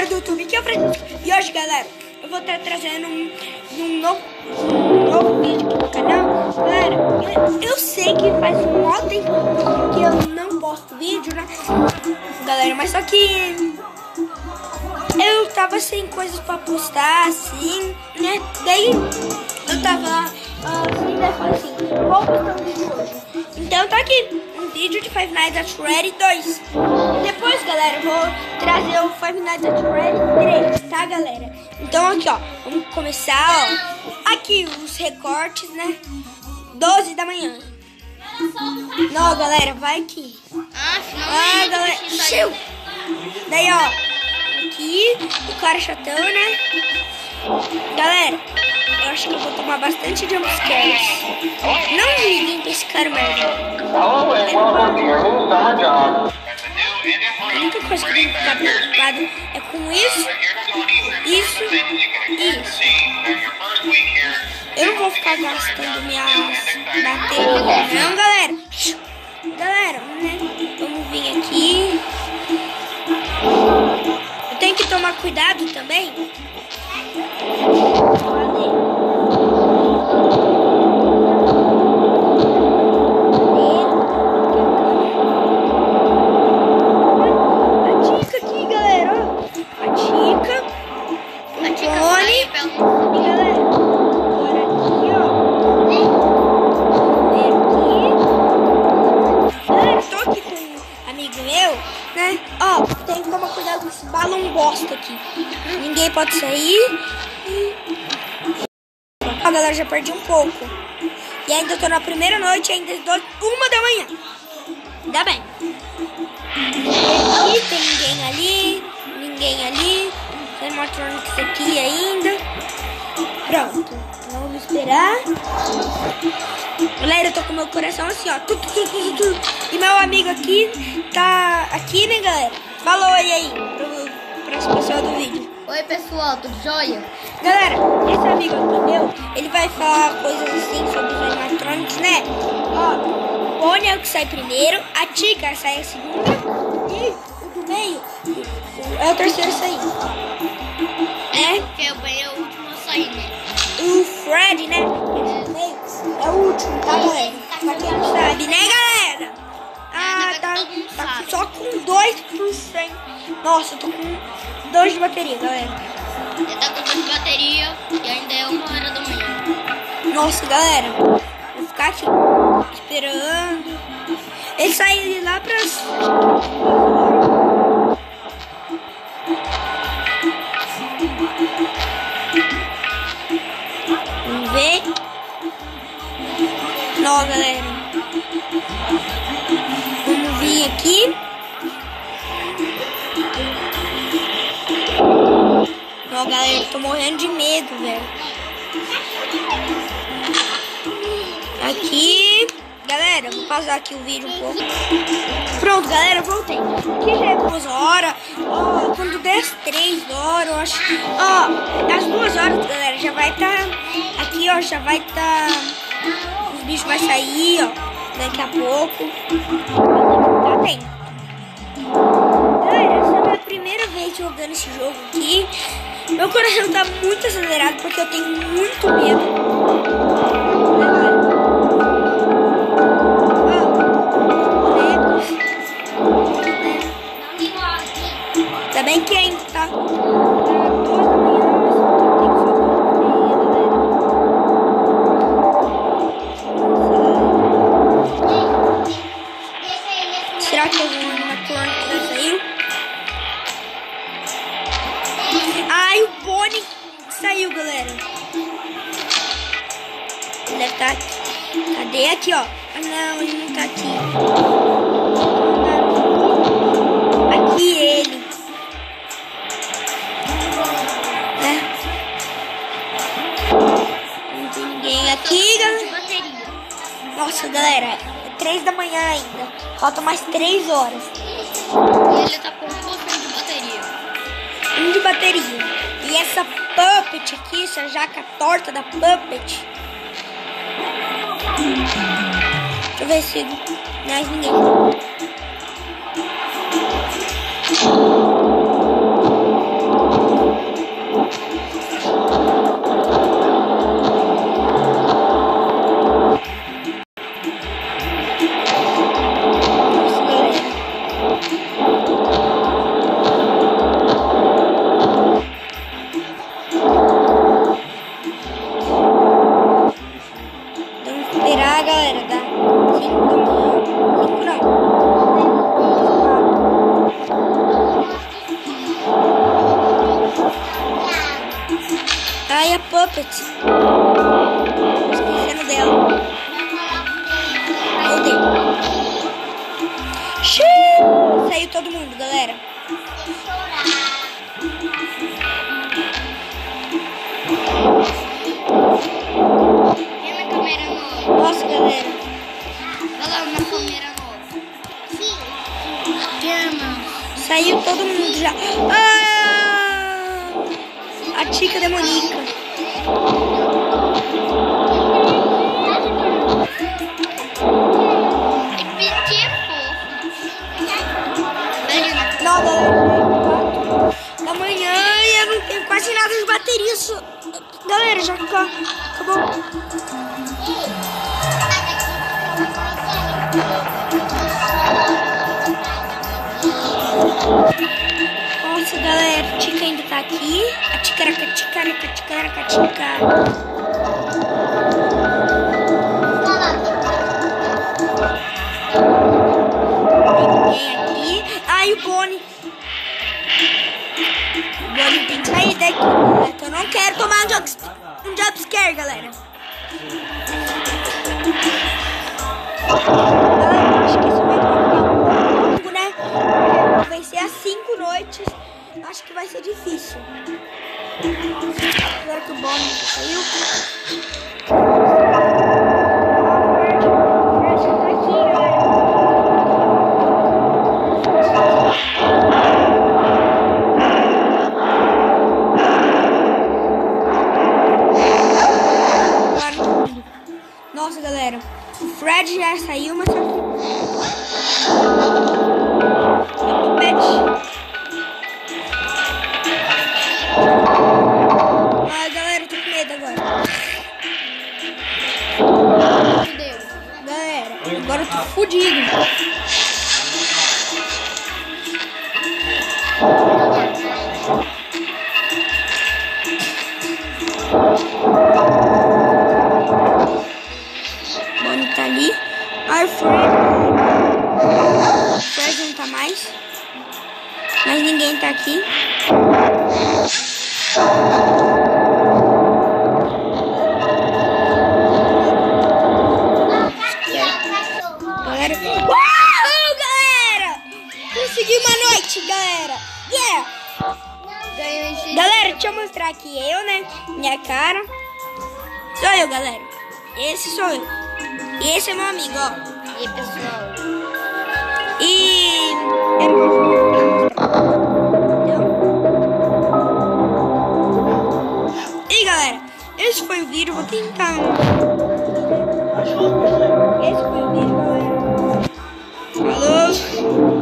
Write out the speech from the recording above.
galera do YouTube, aqui é o Freddy. E hoje, galera, eu vou estar trazendo um novo vídeo aqui no canal. Galera, eu sei que faz um mó tempo que eu não posto vídeo, né? Galera, mas só que eu tava sem coisas pra postar, assim, né? Daí eu tava assim, daí eu falei assim, vou postar um vídeo hoje. Então tá aqui, um vídeo de Five Nights at Freddy 2. Depois, galera, eu vou trazer o Five Nights at Freddy 3, tá, galera? Então aqui, ó, vamos começar, ó. Aqui os recortes, né? 12 da manhã. Não, galera, vai aqui. Ah, galera, show. Daí, ó, aqui, o cara chatão, né? Galera, eu acho que eu vou tomar bastante jumpscares. Não liguem pra esse cara mesmo. A única coisa que eu tenho que ficar preocupado é com isso. Eu não vou ficar gastando minhas baterias, não, galera. Galera, né? Vamos vir aqui. Eu tenho que tomar cuidado também. Ó, tem que tomar cuidado com esse balão bosta aqui. Ninguém pode sair. Ó, galera, já perdi um pouco. E ainda tô na primeira noite, ainda estou 1 da manhã. Ainda bem. Aqui tem ninguém ali. Tem animatronics aqui ainda. Pronto, vamos esperar. Galera, eu tô com meu coração assim, ó. E meu amigo aqui tá aqui, né, galera? Falou aí para as pessoas do vídeo. Oi, pessoal, tudo jóia? Galera, esse amigo aqui meu, ele vai falar coisas assim sobre os animatronics, né? Ó, o Pony é o que sai primeiro, a Tica sai a segunda e o do meio é o terceiro a sair. Porque eu ganhei o último a sair, né? O Freddy, né? É o último, tá, galera? Pra quem não sabe, né, galera? Ah, tá só com 2%. Nossa, eu tô com 2 de bateria, galera. Ele tá com 2 de bateria e ainda é 1h da manhã. Nossa, galera, vou ficar aqui esperando. Ele sai lá pras... Vamos ver. Não, galera. Vamos vir aqui. Não, galera, eu tô morrendo de medo, velho. Aqui. Galera, vou pausar aqui o vídeo um pouco. Pronto, galera, voltei. Aqui já é 2 horas. Ó, quando der as 3 horas, eu acho. Ó, às 2 horas, galera, já vai estar. Aqui, ó, já vai estar. Os bichos vai sair, ó, daqui a pouco. Tá atento. Galera, essa é a minha primeira vez jogando esse jogo aqui. Meu coração tá muito acelerado porque eu tenho muito medo. Ainda bem que ainda tá 2 da manhã, mas tem que só dormir, galera. Será que algum animatrônico já saiu? Ai, o Pony saiu, galera. Ele deve estar aqui. Cadê? Aqui, ó. Ah, não, ele não tá aqui. Aqui ele. Não tem ninguém aqui, galera. Nossa, galera, é 3 da manhã ainda. Falta mais 3 horas. E ele tá com 1% de bateria. 1 de bateria. E essa puppet aqui, essa jaca torta da puppet. Deixa eu ver se mais ninguém. a Puppet. Esquecendo dela. Voltei. Saiu todo mundo, galera. Tem uma câmera nova. Nossa, galera. Olha lá uma câmera nova. Sim. Chama. Saiu todo mundo já. A tica demoníaca. Não, galera, 4 da manhã e eu não tenho quase nada de bateria. Galera, já acabou. Nossa, galera, a tica ainda tá aqui. A ticaracatica. Tem aqui. Ai, o Bonnie. O Bonnie tem que sair daqui, galera, que eu não quero tomar um jumpscare, galera. Acho que isso vai ficar um pouco longo, né? Porque vai ser as 5 noites. Acho que vai ser difícil. Agora que o Bonnie saiu. Nossa, galera, o Fred já saiu, mas só que... Ai, galera, eu tô com medo agora. Fudeu. Galera, agora eu tô fudido. Bonnie tá ali. Ai, o Fred não tá mais. Mas ninguém tá aqui. Galera. Uau, galera! Consegui uma noite, galera. Yeah! Galera, deixa eu mostrar aqui eu, né? Minha cara. Sou eu, galera. Esse sou eu. E esse é meu amigo, ó. E aí, pessoal? E... E galera, esse foi o vídeo. Vou tentar. Esse foi o vídeo, galera. Falou.